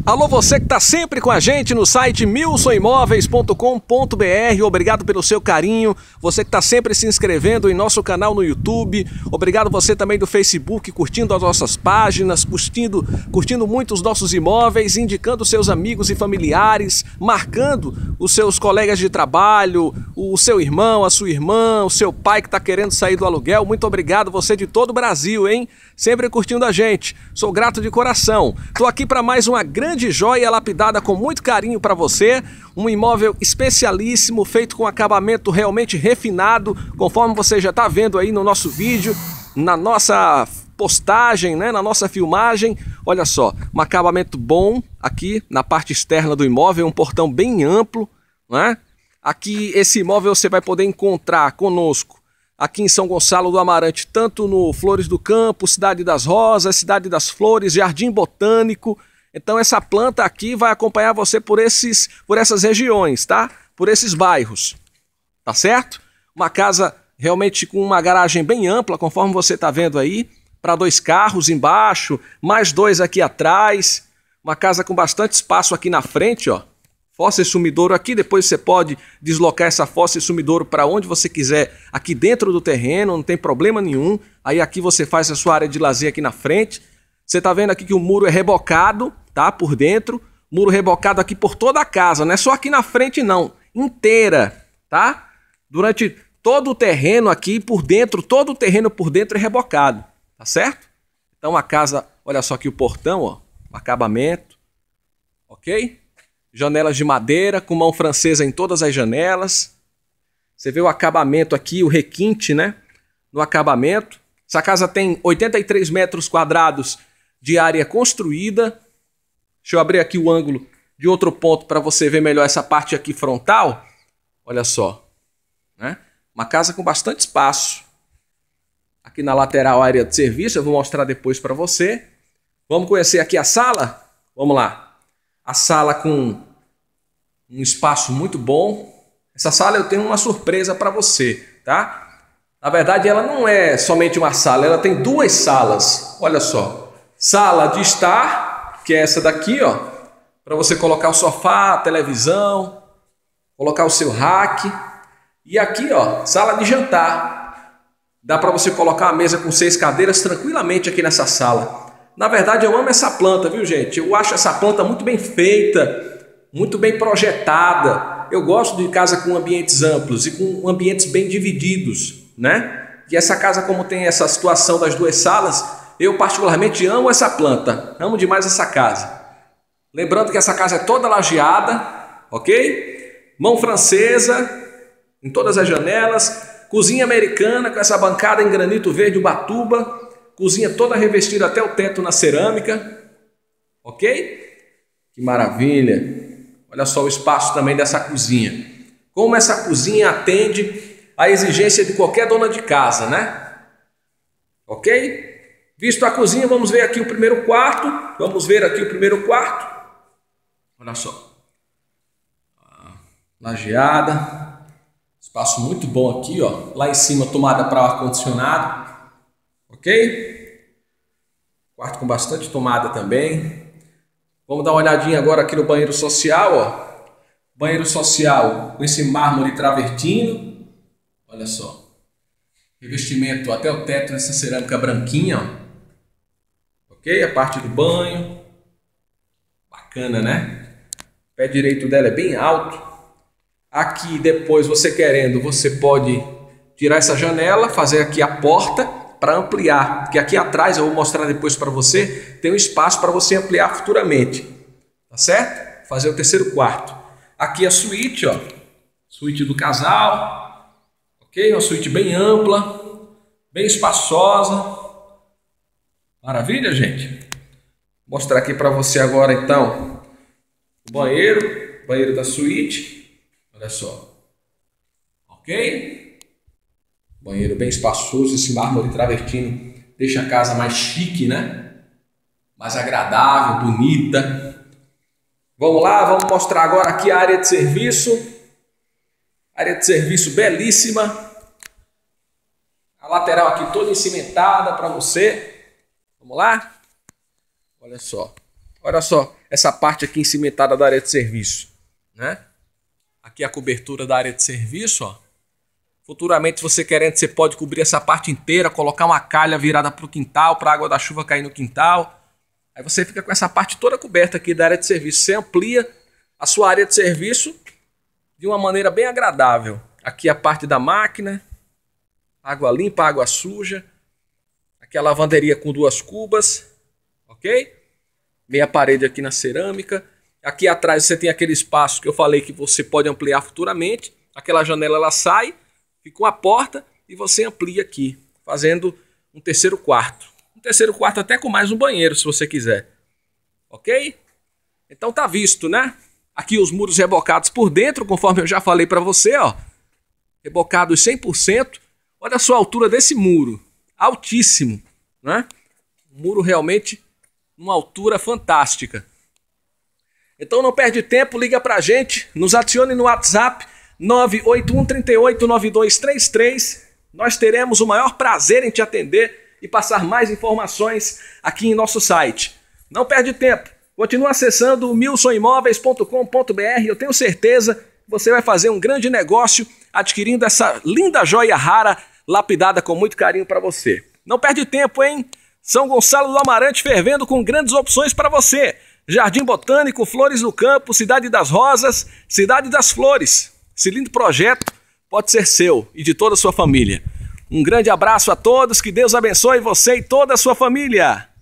Alô, você que está sempre com a gente no site milsoimóveis.com.br, obrigado pelo seu carinho, você que está sempre se inscrevendo em nosso canal no YouTube, obrigado você também do Facebook, curtindo as nossas páginas, curtindo muito os nossos imóveis, indicando seus amigos e familiares, marcando os seus colegas de trabalho, o seu irmão, a sua irmã, o seu pai que está querendo sair do aluguel. Muito obrigado você de todo o Brasil, hein? Sempre curtindo a gente, sou grato de coração. Estou aqui para mais uma grande joia lapidada com muito carinho para você, um imóvel especialíssimo, feito com acabamento realmente refinado, conforme você já está vendo aí no nosso vídeo, na nossa postagem, né, na nossa filmagem. Olha só, um acabamento bom aqui na parte externa do imóvel, um portão bem amplo, né? Aqui esse imóvel você vai poder encontrar conosco aqui em São Gonçalo do Amarante, tanto no Flores do Campo, Cidade das Rosas, Cidade das Flores, Jardim Botânico. Então essa planta aqui vai acompanhar você por essas regiões, tá? Por esses bairros, tá certo? Uma casa realmente com uma garagem bem ampla, conforme você está vendo aí, para 2 carros embaixo, mais 2 aqui atrás. Uma casa com bastante espaço aqui na frente, ó. Fossa e sumidouro aqui, depois você pode deslocar essa fossa e sumidouro para onde você quiser, aqui dentro do terreno, não tem problema nenhum. Aí aqui você faz a sua área de lazer aqui na frente. Você tá vendo aqui que o muro é rebocado, tá? Por dentro, muro rebocado aqui por toda a casa, não é só aqui na frente não, inteira, tá? Durante todo o terreno aqui por dentro, todo o terreno por dentro é rebocado, tá certo? Então a casa, olha só aqui o portão, ó, o acabamento, ok? Janelas de madeira, com mão francesa em todas as janelas. Você vê o acabamento aqui, o requinte, né? No acabamento. Essa casa tem 83 metros quadrados de área construída. Deixa eu abrir aqui o ângulo de outro ponto para você ver melhor essa parte aqui frontal. Olha só, né? Uma casa com bastante espaço. Aqui na lateral, a área de serviço, eu vou mostrar depois para você. Vamos conhecer aqui a sala? Vamos lá. A sala com um espaço muito bom. Essa sala eu tenho uma surpresa para você, tá? Na verdade, ela não é somente uma sala, ela tem 2 salas. Olha só. Sala de estar, que é essa daqui, ó, para você colocar o sofá, a televisão, colocar o seu rack. E aqui, ó, sala de jantar. Dá para você colocar uma mesa com 6 cadeiras tranquilamente aqui nessa sala. Na verdade, eu amo essa planta, viu, gente? Eu acho essa planta muito bem feita, muito bem projetada. Eu gosto de casa com ambientes amplos e com ambientes bem divididos, né? E essa casa, como tem essa situação das 2 salas, eu particularmente amo essa planta. Amo demais essa casa. Lembrando que essa casa é toda lajeada, ok? Mão francesa em todas as janelas. Cozinha americana com essa bancada em granito verde Ubatuba. Cozinha toda revestida até o teto na cerâmica, ok? Que maravilha! Olha só o espaço também dessa cozinha. Como essa cozinha atende à exigência de qualquer dona de casa, né? Ok? Visto a cozinha, vamos ver aqui o primeiro quarto. Vamos ver aqui o primeiro quarto. Olha só. Lajeada. Espaço muito bom aqui, ó. Lá em cima, tomada para ar-condicionado. Ok? Quarto com bastante tomada também. Vamos dar uma olhadinha agora aqui no banheiro social, ó. Banheiro social com esse mármore travertino. Olha só. Revestimento até o teto nessa cerâmica branquinha, ó. Ok? A parte do banho. Bacana, né? O pé direito dela é bem alto. Aqui depois, você querendo, você pode tirar essa janela, fazer aqui a porta para ampliar, porque aqui atrás, eu vou mostrar depois para você, tem um espaço para você ampliar futuramente, tá certo? Fazer o terceiro quarto. Aqui a suíte, ó, suíte do casal, ok? Uma suíte bem ampla, bem espaçosa, maravilha, gente? Vou mostrar aqui para você agora, então, o banheiro da suíte, olha só, ok? Banheiro bem espaçoso, esse mármore travertino deixa a casa mais chique, né? Mais agradável, bonita. Vamos lá, vamos mostrar agora aqui a área de serviço. Área de serviço belíssima. A lateral aqui toda encimentada para você. Vamos lá? Olha só. Olha só, essa parte aqui cimentada da área de serviço, né? Aqui a cobertura da área de serviço, ó. Futuramente, se você querendo, você pode cobrir essa parte inteira, colocar uma calha virada para o quintal, para a água da chuva cair no quintal. Aí você fica com essa parte toda coberta aqui da área de serviço. Você amplia a sua área de serviço de uma maneira bem agradável. Aqui a parte da máquina, água limpa, água suja. Aqui a lavanderia com 2 cubas, ok? Meia parede aqui na cerâmica. Aqui atrás você tem aquele espaço que eu falei que você pode ampliar futuramente. Aquela janela ela sai, fica uma porta e você amplia aqui, fazendo um terceiro quarto. Um terceiro quarto até com mais um banheiro, se você quiser. Ok? Então tá visto, né? Aqui os muros rebocados por dentro, conforme eu já falei para você, ó. Rebocados 100%. Olha só a altura desse muro. Altíssimo, né? Um muro realmente numa altura fantástica. Então não perde tempo, liga pra gente, nos adicione no WhatsApp 981 38 9233. Nós teremos o maior prazer em te atender e passar mais informações aqui em nosso site. Não perde tempo, continua acessando o milsonimóveis.com.br. Eu tenho certeza que você vai fazer um grande negócio adquirindo essa linda joia rara, lapidada com muito carinho para você. Não perde tempo, hein? São Gonçalo do Amarante fervendo com grandes opções para você. Jardim Botânico, Flores do Campo, Cidade das Rosas, Cidade das Flores. Esse lindo projeto pode ser seu e de toda a sua família. Um grande abraço a todos, que Deus abençoe você e toda a sua família.